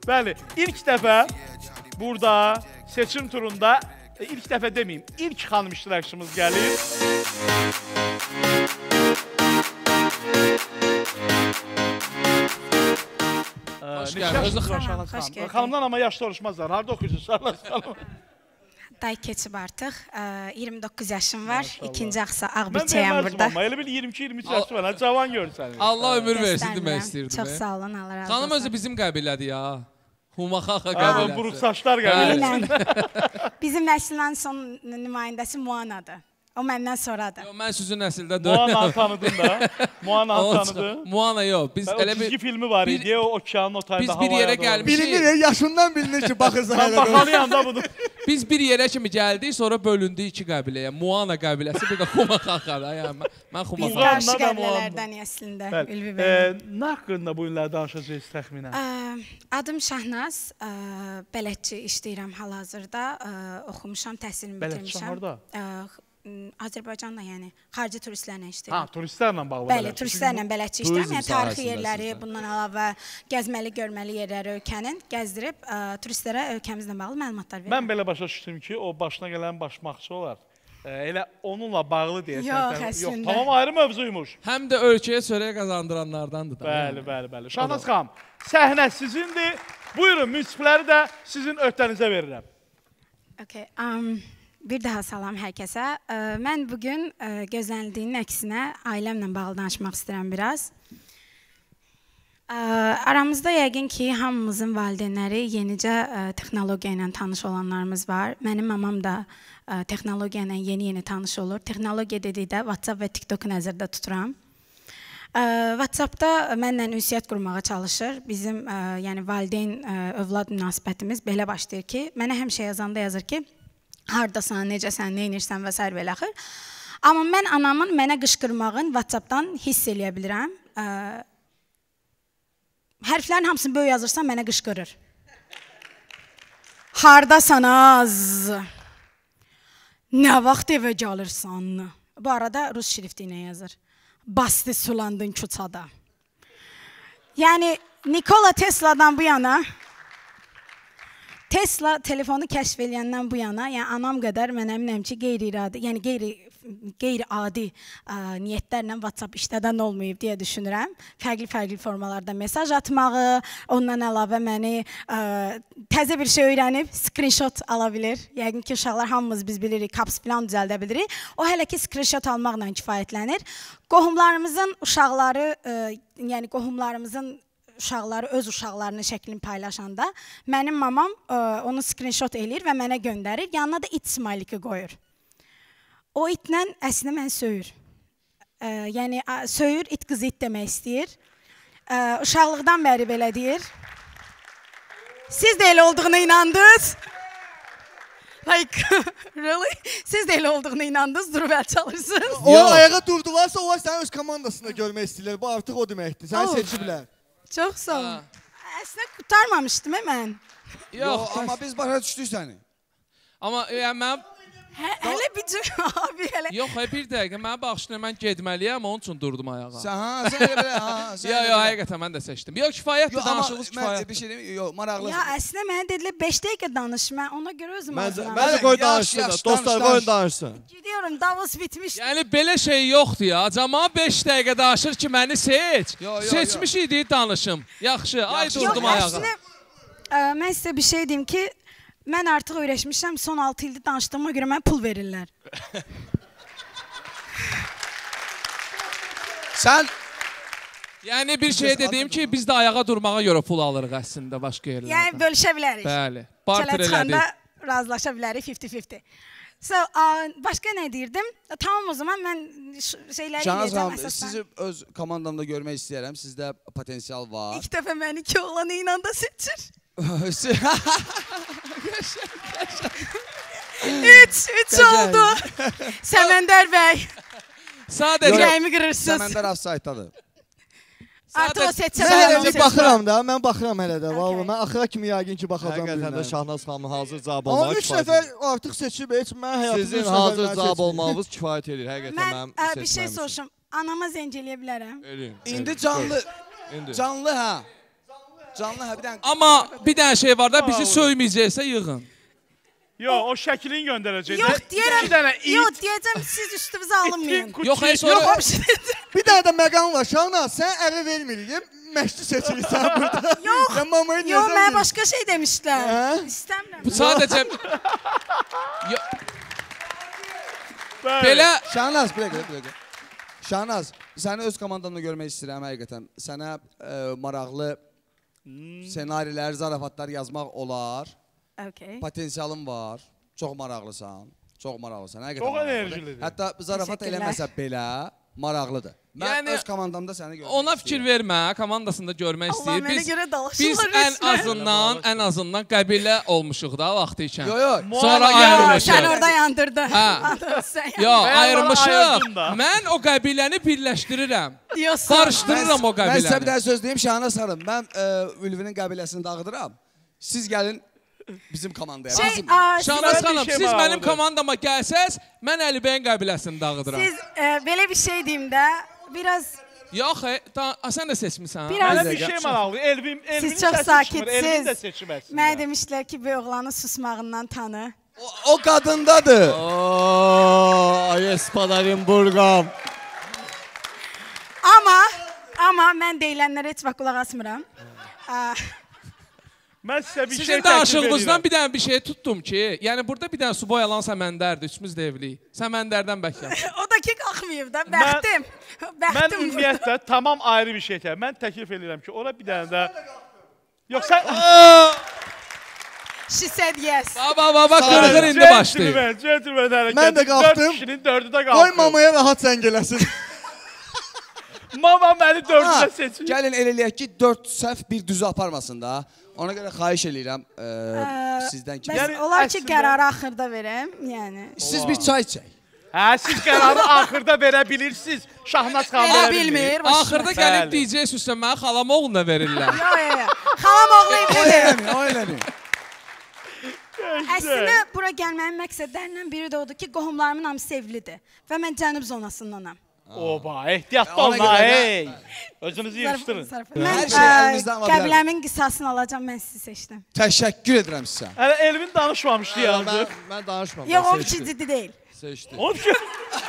Bəli, ilk dəfə burada seçim turunda, ilk dəfə deməyim, ilk xanım iştirakçımız gəlir. Hoş geldin. Xanımdan ama yaşlı oluşmazlar. Harada oxuyursunuz Şahnaz xanım? Day keçib artıq. 29 yaşım var. İkinci Ağbirçəyəm burada. Mən elə bil 22-23 yaşım var. Cavan görürsəniz. Allah ömür versin demək istəyirdim. Çox sağ olun, Allah razı olsun. Xanım özü bizim qəbilədir ya. Humaxaxa qəbiləsi. Buruq saçlar qəbiləsi. Bizim nəslin son nümayəndəsi Muanadır. O məndən sonradır. Mən sizin nəsildə Muana'nı tanıdın da. Muana'nı tanıdın. Muana yox. Biz elə bir çizgi filmi var idi. O okeanın o tayında havaya. Biz bir yerə gəlmişik. Bilinir, yaşından bilinir ki, baxırsan hələ. Baxalıyam da bunu. Biz bir yerə kimi gəldik, sonra bölündü iki qəbiləyə. Muana qəbiləsi, bir də Humaxaxa. Mən Humaxaxa. Biz qarşı qəbilələrdən əslində. Nə haqqında bu günlər danışacağız təxminən? Adım Şahnaz. Bələdçi işləyirəm hal-hazırda. Oxumuşam, təhsilimi bitirmişəm. Bələdçi harada? Azərbaycanla, yəni xarici turistlərlə işləyirəm. Ha, turistlərlə bağlı bələdçi. Bəli, turistlərlə bələdçi işləyirəm. Yəni tarixi yerləri, bundan əlavə gəzməli, görməli yerləri ölkənin gəzdirib turistlərə ölkəmizlə bağlı məlumatlar verirəm. Mən belə başa düşdüm ki, o başına gələn başmaqçı olar. Elə onunla bağlı deyəsən. Yox, əslində. Yox, tamam ayrı mövzuymuş. Həm də ölkəyə çörək qazandıranlardandır da. Bəli. Şahnaz xanım, səhnə sizindir. Buyurun, münsifləri də sizin öhdənizə verirəm. Okay. Bir daha salam hər kəsə. Mən bugün gözlənildiyinin əksinə ailəmlə bağlı danışmaq istəyirəm biraz. Aramızda yəqin ki, hamımızın valideynləri yenicə texnologiya ilə tanış olanlarımız var. Mənim mamam da texnologiya ilə yeni tanış olur. Texnologiya dedikdə WhatsApp və TikTok-u nəzərdə tuturam. WhatsApp-da mənlə ünsiyyət qurmağa çalışır. Bizim valideyn-övlad münasibətimiz belə başlayır ki, mənə həmişə yazanda yazır ki, hardasan, necəsən, nə inirsən və s. belə axır. Amma mən anamın mənə qışqırmağın WhatsApp-dan hiss eləyə bilirəm. Hərflərin hamısını böyük yazırsan, mənə qışqırır. Hardasan az? Nə vaxt evə gəlirsən? Bu arada rus şrifti ilə yazır. Bastı sulandın küçada. Yəni, Nikola Tesla'dan bu yana Tesla telefonu kəşf eləyəndən bu yana, yəni anam qədər mən əminəm ki, qeyri-iradi, yəni qeyri-adi niyyətlərlə WhatsApp işlədən olmayıb deyə düşünürəm. Fərqli formalarda mesaj atmağı, ondan əlavə məni təzə bir şey öyrənib, screenshot ala bilir. Yəqin ki, uşaqlar hamımız biz bilirik, caps falan düzəldə bilirik. O hələ ki, screenshot almaqla kifayətlənir. Qohumlarımızın uşaqları, yəni qohumlarımızın uşaqları öz uşaqlarının şəklini paylaşanda mənim mamam onu screenshot eləyir və mənə göndərir. Yanına da it smiley qoyur. O itlə əslində mən söyür. Yəni söyür, it qızı it demək istəyir. Uşaqlıqdan bəri belə deyir. Siz də elə olduğuna inandınız. Like, really? Siz də elə olduğuna inandınız, durub əl çalırsınız. O ayağa durdularsa, o sənin öz komandasında görmək istəyirlər. Bu artıq o deməkdir. Səni seçiblər. Çox sağ olun. Əslində qurtarmamışdım mən. Yox, amma biz başa düşdük səni. Amma mən... Hələ bir cür abi, hələ... Yox, bir dəqiqə, mənə baxışına mən getməliyəm, onun üçün durdum ayağa. Sən elə belə, Yox, həqiqətən mən də seçdim. Yox, kifayətdir, danışığınız kifayətdir. Mən bir şey deməyim, yox, maraqlı. Ya, əslində mənə dedilər 5 dəqiqə danış, mən ona görə özüm hazırlanmışım. Mən də qoy danışsın, dostlar qoyun danışsın. Gidiyorum, Davos bitmiş. Yəni, belə şey yoxdur ya, cama 5 dəqiqə danışır ki, məni seç. Seçmiş idi, danışım. Yaxşı, ay durdum ayağa. Yox, əslində, mən sizə bir şey deyim ki, mən artıq öyrəşmişəm, son 6 ildə danışdığıma görə mənə pul verirlər. Sən... Yəni bir şey dediyim ki, biz də ayağa durmağa görə pul alırıq əslində başqa yerlərdən. Yəni bölüşə bilərik. Bəli, barter elədik. Çələ çıxanda razılaşa bilərik 50-50. Başqa nə deyirdim? Tamam o zaman mən şeyləri eləyəcəm əsasdan. Sizi öz komandamda görmək istəyərəm, sizdə potensial var. İlk dəfə məni ki oğlanı inanda seçir. 3 oldu. Səməndər bəy. Sadəcə ürəyimi qırırsınız. Səməndər offside-dadır. Artıq o seçsə mən hələ baxıram da, mən baxıram hələ də. Vallahi mən axıra kimi yəqin ki baxacağam. Həqiqətən də Şahnaz xanım hazır cavab olmağı kifayət edir. Amma 3 nəfər artıq seçib, heç mən həyatımda sizin hazır cavab olmağınız kifayət edir. Həqiqətən mən bir şey soruşum. Anama zəng eləyə bilərəm. İndi canlı. Canlı hə. Canlı hə bir dənə. Amma bir dənə şey var da, bizi söyməyəcəksə yığın. Yox, o şəklini göndərəcək. Yox, deyərəm. İki dənə Yox, deyəcəm siz üstünüzə alınmayın. Yox, heç sonra... Bir dənə də məqam var. Şahnaz, sən əvə vermirik. Məşqçi seçirsən burada. Yox. Ya mamayı Yox, mənə başqa şey demişlər. İstəmirəm. Bu sadəcə... Belə... Şahnaz, bir dəqiqə. Şahnaz, səni öz komandamda görmək istəyirəm həqiqətən. Sənə maraqlı senarilər, zarafatlar yazmaq olar. Potensialın var. Çox maraqlısan. Çox maraqlısan. Həqiqətən. Çox enerjilidir. Hətta zarafat eləməsə belə maraqlıdır. Mən öz komandamda səni görmək istəyirəm. Ona fikir vermə, komandasında görmək istəyir. Allah mənə görə dalaşırlar. Biz ən azından qəbilə olmuşuq da vaxtı ikən. Yox. Sonra ayrılmışıq. Sən orada yandırdın. Yox, ayrılmışıq. Mən o qəbiləni birləşdirirəm. Barışdırıram o Mən sizə bir qəbiləni. dənə söz deyim, Şahnaz xanım. Mən Ülvinin qəbiləsini dağıdıram. Siz gəlin bizim komandaya. Şahnaz xanım, siz mənim komandama gəlsəz, mən Əlibəyin qəbiləsini dağıdıram. Siz belə bir şey deyim də, biraz... Yox, sən də seçmirsən. Mənə bir şey maraqlı. Elvin siz çox Elvin də seçim əslində. Mənə demişlər ki, bu oğlanı susmağından tanı. O qadındadır. Espadarin burqam. Amma mən deyilənlərə heç vaxt qulaq asmıram. Mən sizə bir şey Sizin danışığınızdan bir dənə bir şey tutdum ki, yəni burada bir dənə subay alan Səməndərdir, üçümüz də evliyik. Səməndərdən bəklər. O da ki, qalxmayıb da, bəxtim. Mən ümumiyyətlə tamam ayrı bir şey deyirəm. Mən təklif edirəm ki, ora bir dənə də... Yox, sən... She said yes. Baba, qırğır indi başlayıb. Centilmen hərəkət. Mən də qalxdım. 4 kişinin 4'ü də qalxdı. Qoy mamaya rahat zəng eləsin. Mama məni 4'ü seçir. Gəlin el eləyək ki, 4 səhv bir düzü aparmasın da. Ona görə xahiş eləyirəm sizdən ki... Olar ki, qərarı axırda verəm, yəni. Siz bir çay içək. Hə, siz qərarı axırda verə bilirsiniz. Şahnaz xanım verə bilmir. Axırda gəlib deyəcəksiniz, mənə xalam oğluna verirlər. Yox. Xalam oğlu evlidir. O eləmi. Əslində, bura gəlməyin məqsədlərindən biri də odur ki, qohumlarımın hamısı evlidir. Və mən cənub zonasındanam. Oba, ehtiyatlı olun ha, hey. Özünüzü yığışdırın. Hər şey əlimizdən var. Qəbiləmin qisasını alacam, mən sizi seçdim. Təşəkkür edirəm sizə. Hələ Elvin danışmamışdı yalnız. Mən danışmam. Yox, o fikir ciddi deyil. Seçdi. O fikir...